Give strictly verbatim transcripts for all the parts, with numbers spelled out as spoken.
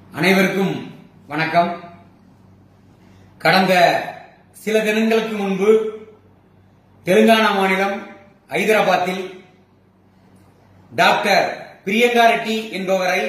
அனைவருக்கும் வணக்கம். கடந்த சில தினங்களுக்கு முன்பு தெலுங்கானா மாநிலம் ஐதராபாத்தில் டாக்டர் பிரியங்கா ரெட்டி என்பவரை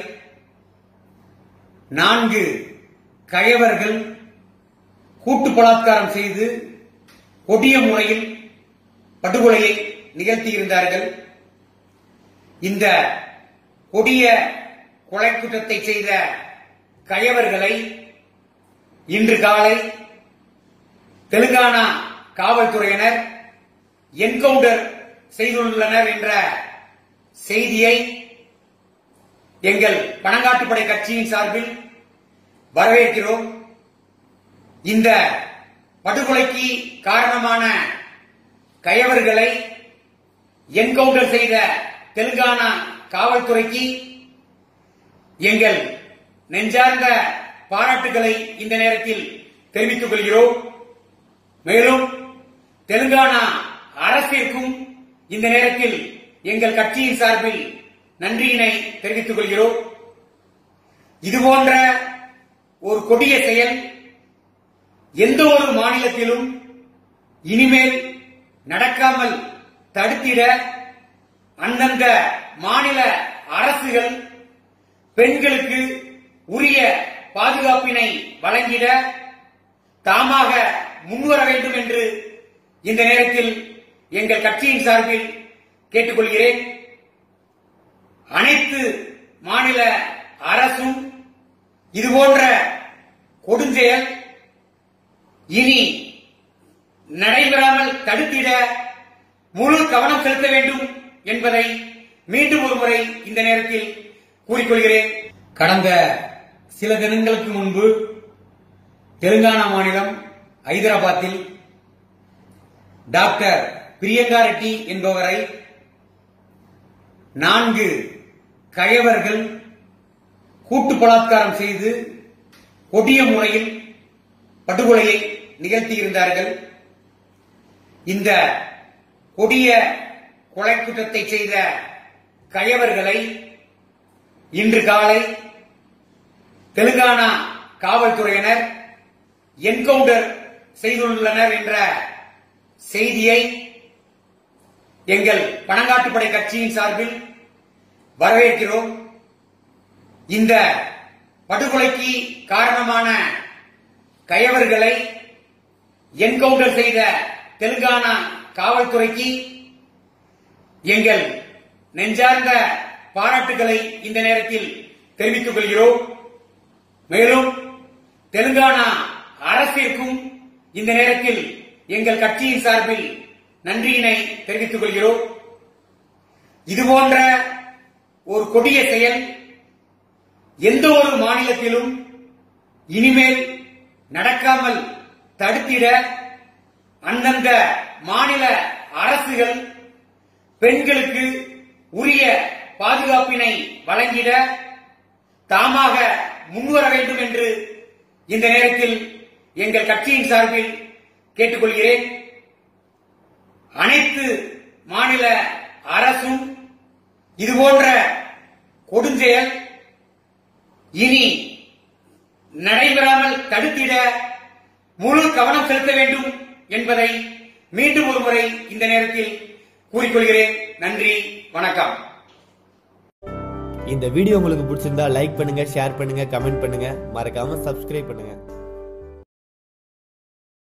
நான்கு கயவர்கள் கூட்டு பலாத்காரம் செய்து கொடிய முறையில் படுகொலையை நிகழ்த்தியிருந்தார்கள். இந்த கொடிய கொலை குற்றத்தை செய்த கயவர்களை இன்று காலை தெலுங்கானா காவல்துறையினர் என்கவுண்டர் செய்துள்ளனர் என்ற செய்தியை எங்கள் பனங்காட்டுப்படை கட்சியின் சார்பில் வரவேற்கிறோம். இந்த படுகொலைக்கு காரணமான கயவர்களை என்கவுண்டர் செய்த தெலுங்கானா காவல்துறைக்கு எங்கள் நெஞ்சார்ந்த பாராட்டுகளை இந்த நேரத்தில் தெரிவித்துக் கொள்கிறோம். மேலும் தெலுங்கானா அரசிற்கும் இந்த நேரத்தில் எங்கள் கட்சியின் சார்பில் நன்றியினை தெரிவித்துக் கொள்கிறோம். இதுபோன்ற ஒரு கொடிய செயல் எந்த ஒரு மாநிலத்திலும் இனிமேல் நடக்காமல் தடுத்திட அந்தந்த மாநில அரசுகள் பெண்களுக்கு உரிய பாதுகாப்பினை வழங்கிட தாமாக முன்வர வேண்டும் என்று இந்த நேரத்தில் எங்கள் கட்சியின் சார்பில் கேட்டுக்கொள்கிறேன். அனைத்து மாநில அரசும் இதுபோன்ற கொடுஞ்செயல் இனி நடைபெறாமல் தடுத்திட முழு கவனம் செலுத்த வேண்டும் என்பதை மீண்டும் ஒருமுறை இந்த நேரத்தில் கூறிக்கொள்கிறேன். கடந்த சில தினங்களுக்கு முன்பு தெலுங்கானா மாநிலம் ஐதராபாத்தில் டாக்டர் பிரியங்கா ரெட்டி என்பவரை நான்கு கயவர்கள் கூட்டு பலாத்காரம் செய்து கொடிய முறையில் படுகொலையை நிகழ்த்தியிருந்தார்கள். இந்த கொடிய கொலை குற்றத்தை செய்த கயவர்களை இன்று காலை தெலுங்கானா காவல்துறையினர் என்கவுண்டர் செய்துள்ளனர் என்ற செய்தியை எங்கள் பனங்காட்டுப்படை கட்சியின் சார்பில் வரவேற்கிறோம். இந்த படுகொலைக்கு காரணமான கயவர்களை என்கவுண்டர் செய்த தெலுங்கானா காவல்துறைக்கு எங்கள் நெஞ்சார்ந்த பாராட்டுகளை இந்த நேரத்தில் தெரிவித்துக் கொள்கிறோம். மேலும் தெலுங்கானா அரசிற்கும் இந்த நேரத்தில் எங்கள் கட்சியின் சார்பில் நன்றியினை தெரிவித்துக் கொள்கிறோம். இதுபோன்ற ஒரு கொடிய செயல் எந்த ஒரு மாநிலத்திலும் இனிமேல் நடக்காமல் தடுத்திட அந்தந்த மாநில அரசுகள் பெண்களுக்கு உரிய பாதுகாப்பினை வழங்கிட தாமாக முன்வர வேண்டும் என்று இந்த நேரத்தில் எங்கள் கட்சியின் சார்பில் கேட்டுக்கொள்கிறேன். அனைத்து மாநில அரசும் இதுபோன்ற கொடுஞ்செயல் இனி நடைபெறாமல் தடுத்திட முழு கவனம் செலுத்த வேண்டும் என்பதை மீண்டும் ஒருமுறை இந்த நேரத்தில் கூறிக்கொள்கிறேன். நன்றி, வணக்கம். இந்த வீடியோ உங்களுக்கு பிடிச்சிருந்தா லைக் பண்ணுங்க, ஷேர் பண்ணுங்க, கமெண்ட் பண்ணுங்க, மறக்காம சப்ஸ்கிரைப் பண்ணுங்க.